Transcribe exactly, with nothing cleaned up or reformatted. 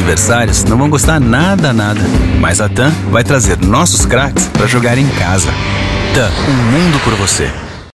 adversários não vão gostar nada, nada. Mas a TAM vai trazer nossos craques para jogar em casa. TAM, um mundo por você.